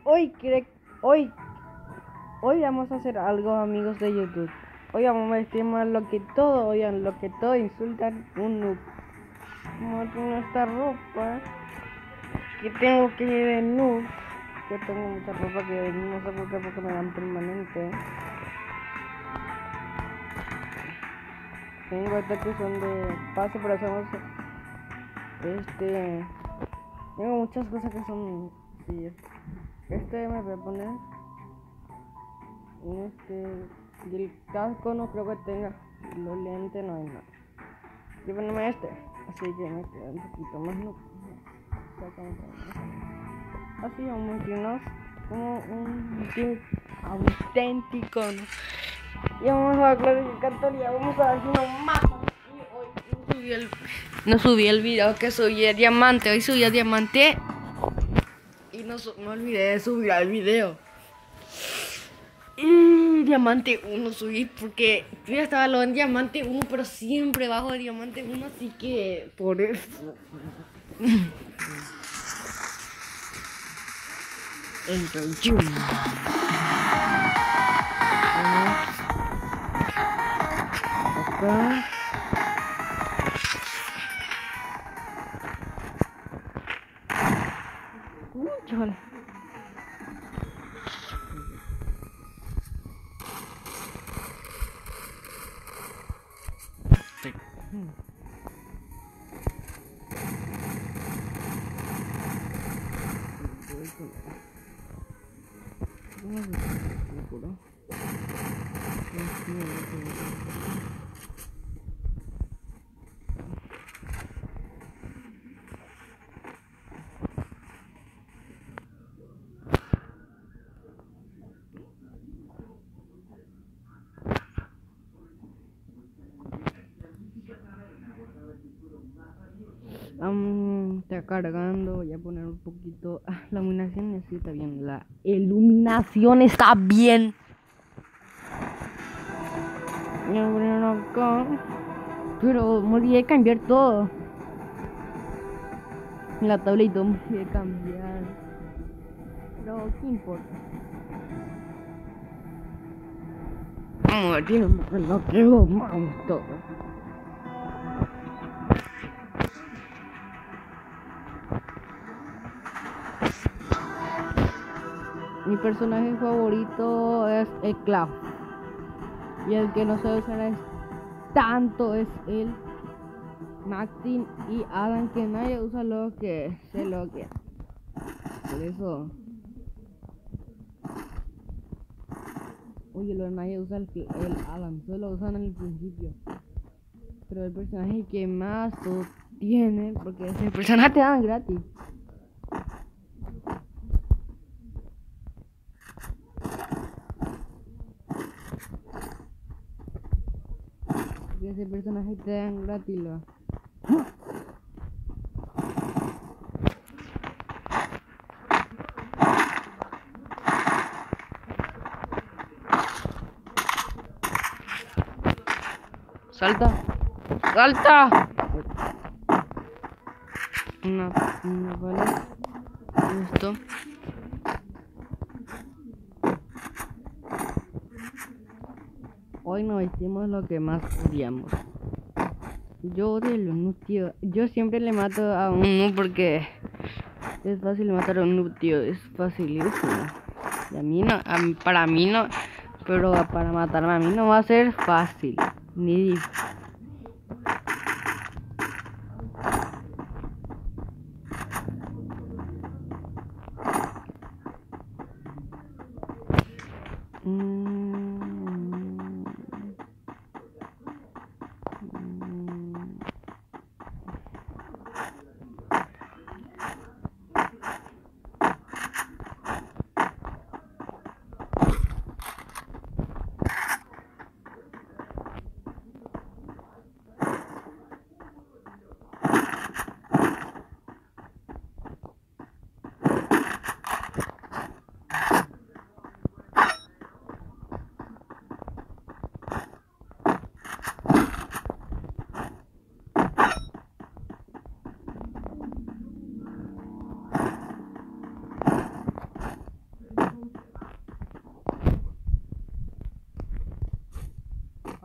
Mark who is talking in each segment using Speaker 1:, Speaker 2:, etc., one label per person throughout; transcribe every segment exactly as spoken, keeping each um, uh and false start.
Speaker 1: hoy, cre- hoy, hoy vamos a hacer algo, amigos de YouTube. Hoy vamos a vestir más lo que todo, oigan, lo que todo insultan un noob. Como tengo esta ropa, que tengo que ir de noob. Yo tengo mucha ropa que no sé por qué, porque me dan permanente. Tengo estas que son de pase, pero hacemos este. Tengo muchas cosas que son. Sí, este me voy a poner. Este. Y el casco no creo que tenga. Los lentes no hay nada. Yo ponerme este. Así que me queda un poquito más. No. Así vamos a inclinar como un auténtico, ¿no? Y vamos a clasificar y vamos a ver si nos matan. Y hoy no subí el, no subí el video que subí el diamante. Hoy subí el diamante y no me olvidé de subir el video. Y diamante uno subí porque yo ya estaba lo en diamante uno, pero siempre bajo de diamante uno, así que por eso. Entro yo. Acá. Uh, chaval. Hmm. Um, está cargando, voy a poner un poquito. Ah, la iluminación necesita bien. La iluminación está bien. Voy a poner acá. Pero me olvidé de cambiar todo. La tableta me olvidé de cambiar. Pero qué importa. Vamos a ver si nos lo que vamos todo. Mi personaje favorito es el Cloud. Y el que no se usará es tanto es el Maxine y Adam, que nadie usa lo que se lo que. Por eso. Oye, lo nadie usa el, el Adam, solo lo usan en el principio. Pero el personaje que más tiene, porque ese personaje te dan gratis. Porque ese personaje te dan gratis, lo. Salta, salta. Una, una bala. Listo. Hoy nos vestimos lo que más odiamos. Yo odio los noob, tío. Yo siempre le mato a un noob porque es fácil matar a un noob, tío. Es facilísimo. Y a mí no, a mí, para mí no. Pero para matarme a mí no va a ser fácil. Ni difícil.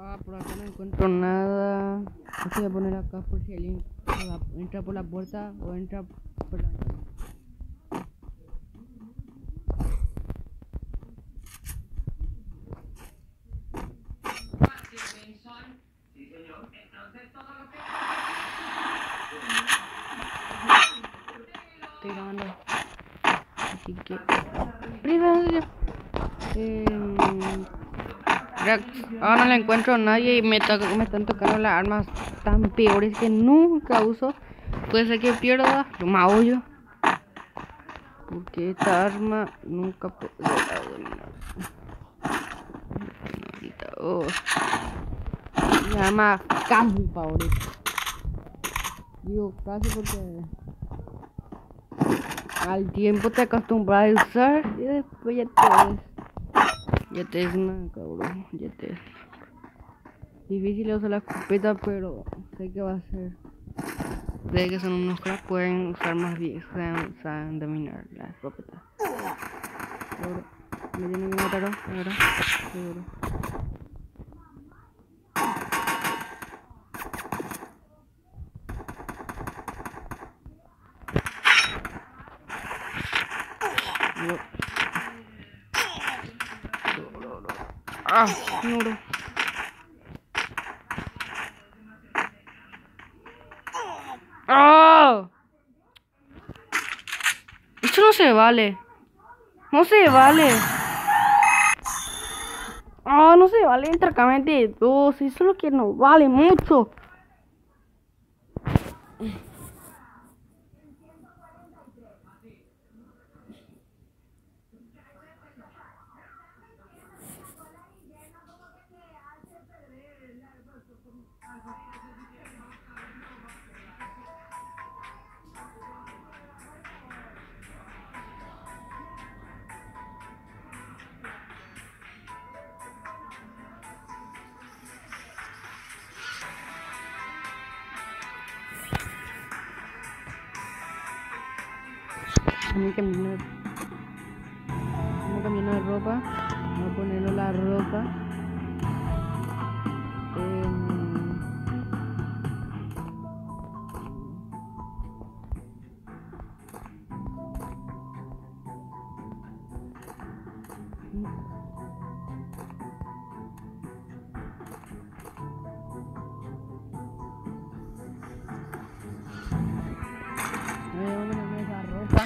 Speaker 1: Ah, por acá no encuentro nada. Voy a poner acá por si alguien entra por la puerta o entra por la ventana. Estoy grabando. Así que... ¡Arriba! Eh... Ahora no le encuentro a nadie y me, me están tocando las armas tan peores que nunca uso. Puede ser que pierda, lo maullo. Porque esta arma nunca podrá dominar. Oh. Mi arma casi favorita. Digo casi porque al tiempo te acostumbras a usar y después ya te... Ya te es una cabrón, ya te es. Difícil usar la escopeta, pero sé que va a ser. De que son unos cracks, pueden usar más bien, saben, saben dominar la escopeta. Ahora, me tienen que matar ahora, seguro. No. Ah, no. ¡Ah! Esto no se vale. No se vale. Ah, no se vale intercambiar de dos. Eso es lo que no vale mucho. Vamos a caminar. Vamos a caminar de ropa. Vamos a ponernos la ropa. Eh, Vamos a ponernos esa ropa.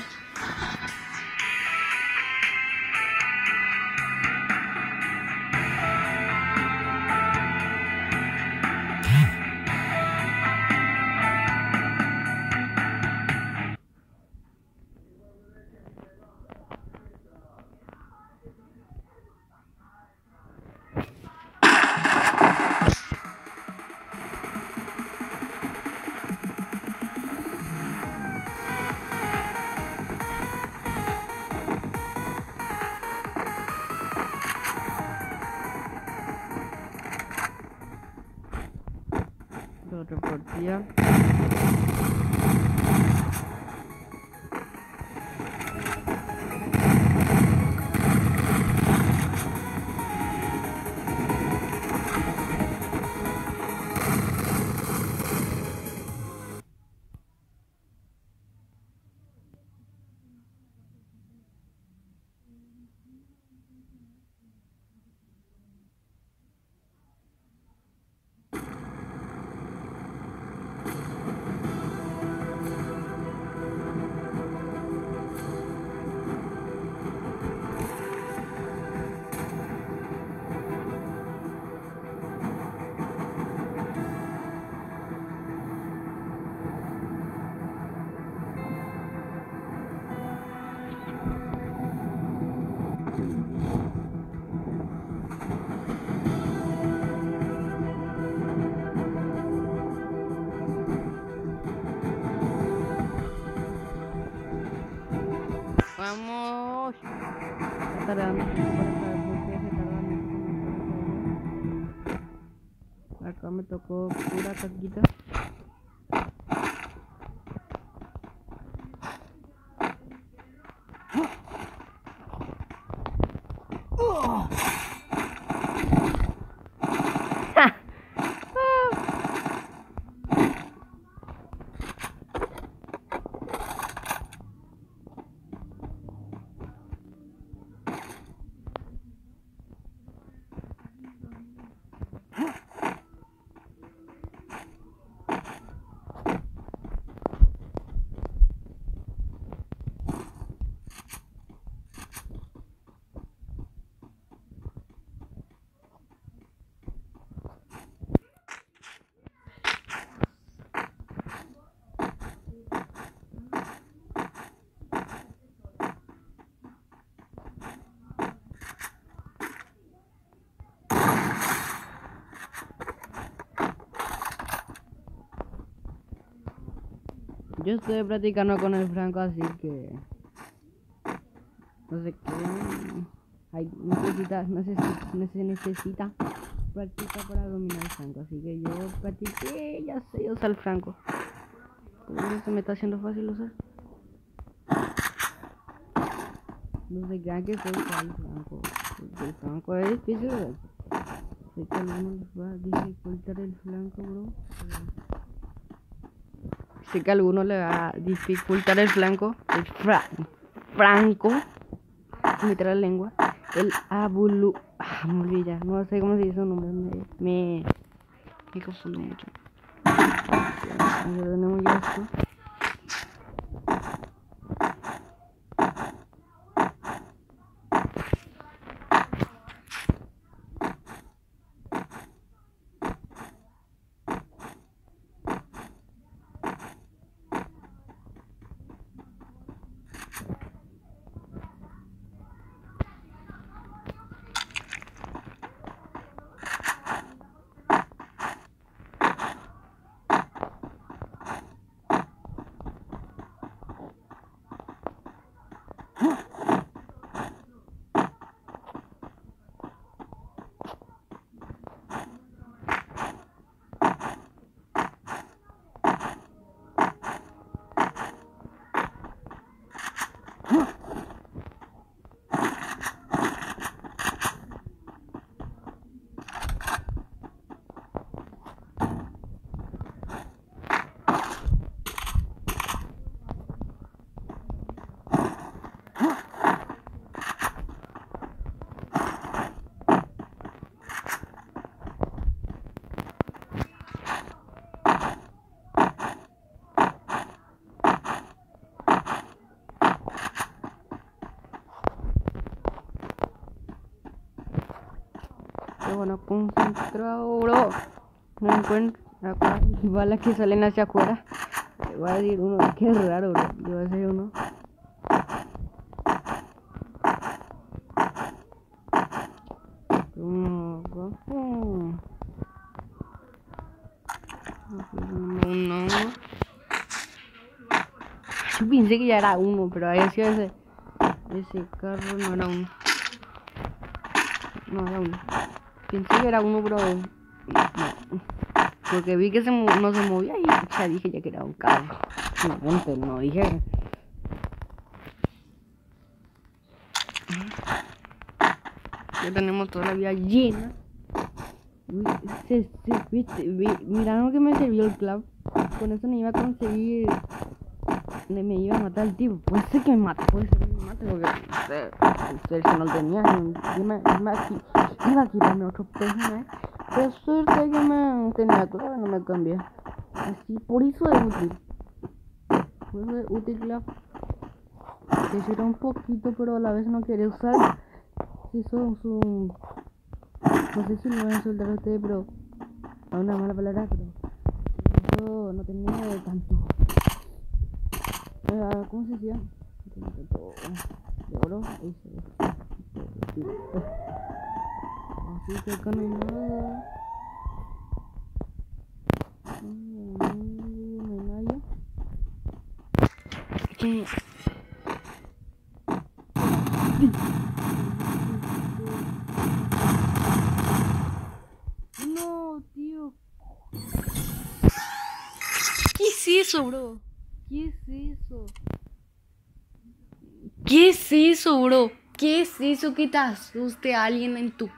Speaker 1: Otro partida. Vamos. Está tardando. Acá me tocó pura caquita. Yo estoy practicando con el Franco, así que no sé qué. Hay, necesita, necesita, necesita práctica para dominar el Franco, así que yo practiqué, ya sé usar el Franco. Por eso se me está haciendo fácil usar. No se crean que soy usar el Franco, porque el Franco es difícil, ¿verdad? Sé que algunos les va a dificultar el Franco, bro. Sé que a algunos le va a dificultar el flanco, el fra franco, meter la lengua, el abulu, ah, me olvidé ya, no sé cómo se dice su nombre, me, me, me confundo mucho. Ya tenemos ya esto. Pero bueno, concentrado, bro. No encuentro acá balas que salen hacia afuera. Le voy a decir uno, qué raro, bro. Le voy a decir uno. Uno, bro. Uh. Uno. Yo pensé que ya era uno, pero ahí sí ese. Ese carro no era uno. No era uno. Pensé que era uno, pero no. Porque vi que se no se movía y ya dije ya que era un carro. No, antes no dije. Ya tenemos toda la vida llena. Uy, se, se, viste, vi, miraron que me sirvió el clav. Con eso no iba a conseguir. Me iba a matar el tipo. Puede ser que me mate, puede ser que me mate porque ustedes si no lo tenía. Iba a quitarme otro personaje. Pero suerte que me tenía clave, no me cambié. Así, por eso es útil. Por eso es útil clave. Que sirve un poquito, pero a la vez no quiere usar. Si son su. No sé si me van a insultar a ustedes, pero. A una mala palabra, pero. Yo no tenía tanto. Uh, ¿Cómo se decía? De oro. Así que acá no hay nada. No hay nada. No, tío. ¿Qué es eso, bro? ¿Qué es eso? ¿Qué es eso, bro? ¿Qué es eso que te asuste a alguien en tu...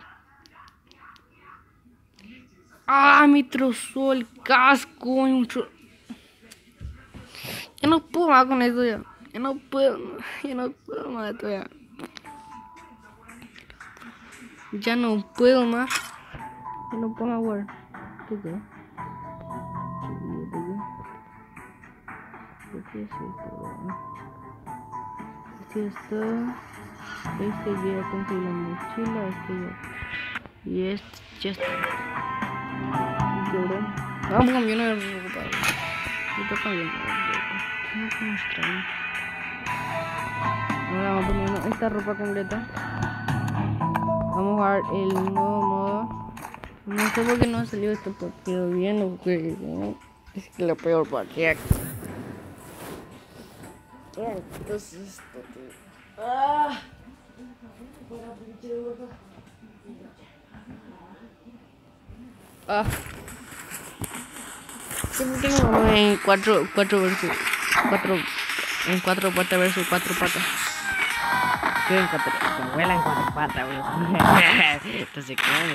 Speaker 1: ¡Ah! Me trozó el casco. Ya no puedo más con eso ya. Ya no puedo. Ya no puedo más esto ya. Ya no puedo más. Ya no puedo más jugar. ¿Qué es esto? ¿Qué es esto? Este está... Este ya conseguí la mochila. Este ya... Y este ya está. Lloró. Vamos a cambiar una ropa. Me toca bien. No como extraño. Ahora vamos a poner esta ropa completa. Vamos a jugar el nuevo modo. No sé por qué no ha salido este partido bien o qué. ¿No? Es que lo peor partido. Ay, ¿qué es esto, tío? Ah, buena pinche gorda. Ah, siempre tengo en cuatro, cuatro versus, cuatro, en cuatro patas versus cuatro patas. Yo en cuatro, tu abuela en cuatro patas, güey. Entonces, ¿qué?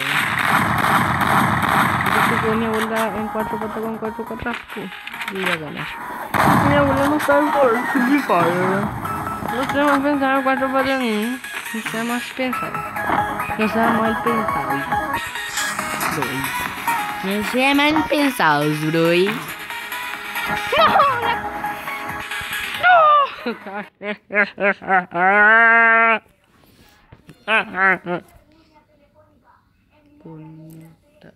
Speaker 1: Yo con mi abuela en cuatro patas con cuatro patas, pues, y iba a ganar. Mi abuela no sabe por Fire. No sé más pensar en cuatro patas ni. No sé más pensar. No sé mal pensado. Bro. No sé mal pensados, bro. No. Bonita.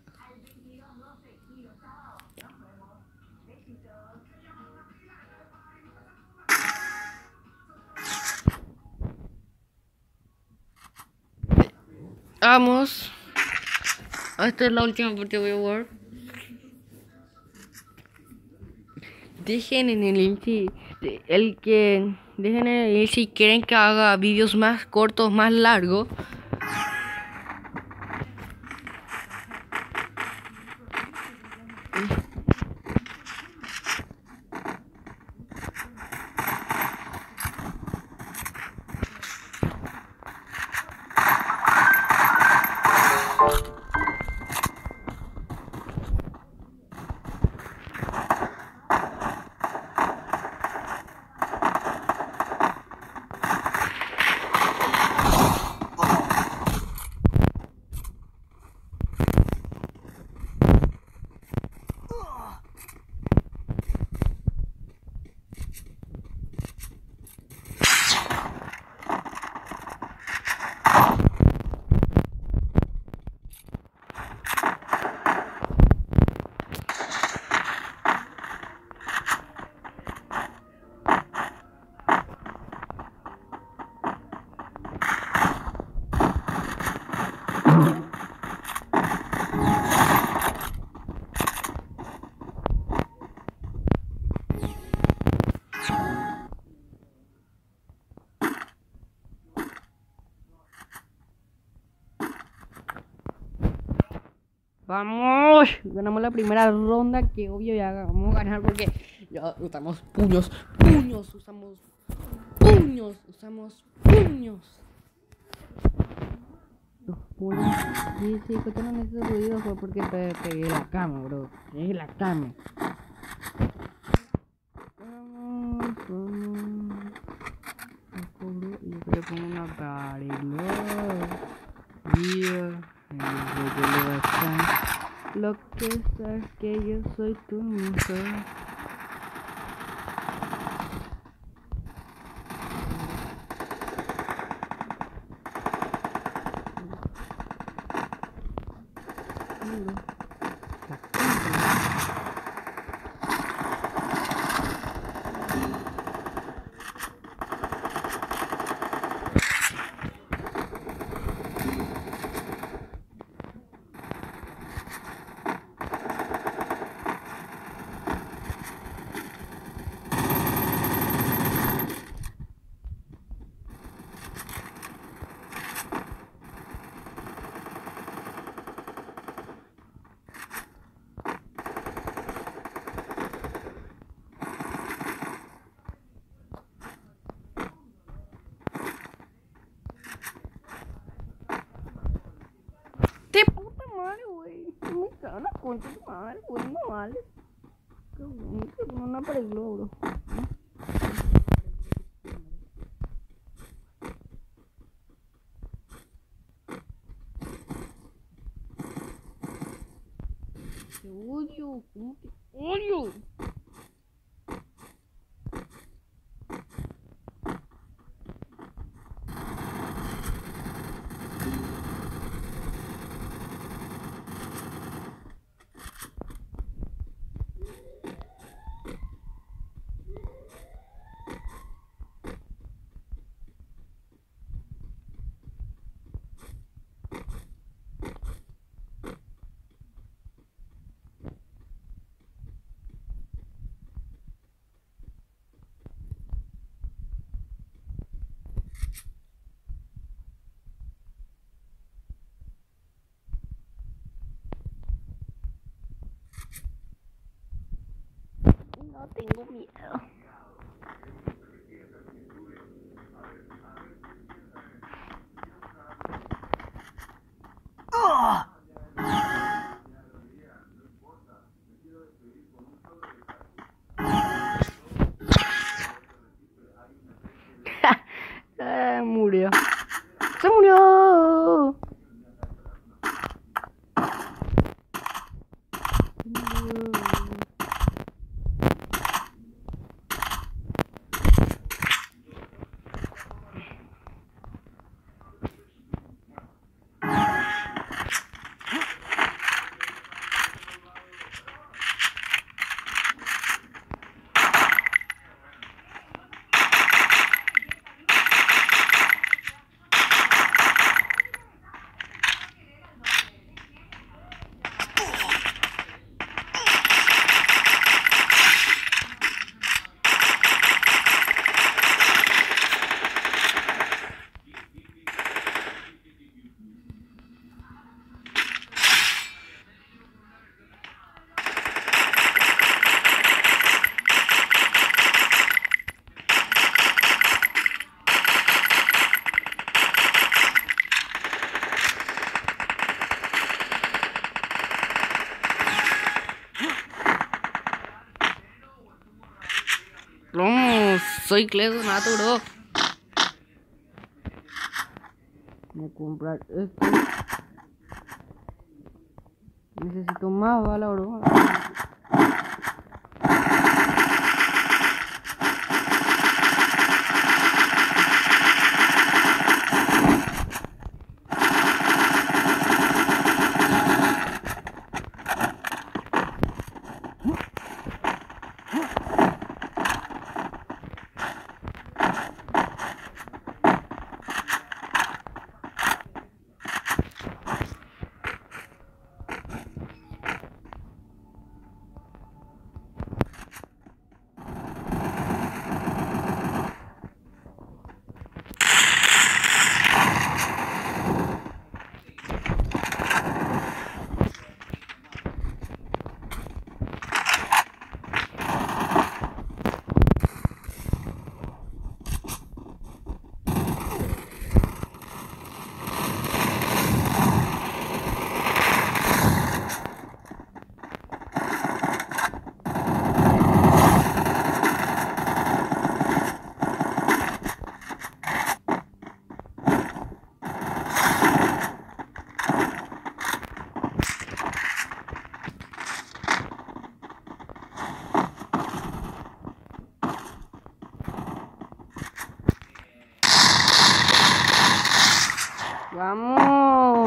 Speaker 1: Vamos. Esta es la última parte voy a jugar. Dejen en el link si, el que dejen en el link si quieren que haga vídeos más cortos, más largos. Vamos, ganamos la primera ronda, que obvio ya vamos a ganar porque ya usamos puños, puños, usamos puños, usamos puños. Los puños. Sí, sí, escucharon ese ruido fue porque pe pegué la cama, bro. Pegué la cama. Vamos, vamos. Y yo le pongo una pared. Yeah. Lo que sabes que yo soy tu mujer. ¡De puta madre, güey! Me cago en la concha de tu madre, güey, no vale. Qué bonito, no me arregló, bro. Te odio, ¿cómo te odio? miedo, tengo miedo. ¡Oh! ah, murió. ¡Se murió! No, soy Cledo Naturo. Voy a comprar esto. Necesito más bala, bro. Vamos.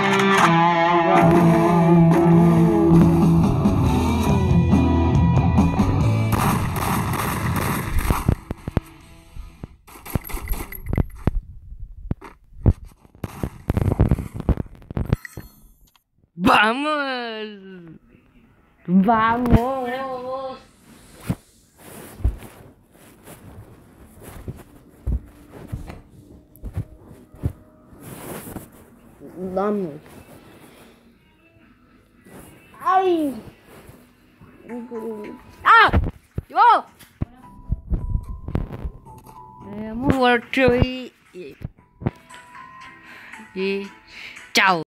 Speaker 1: Vamos. Vamos. Vamos. ¡Ay! ¡Ah! ¡Yo! Eh, muerto y... y... chao.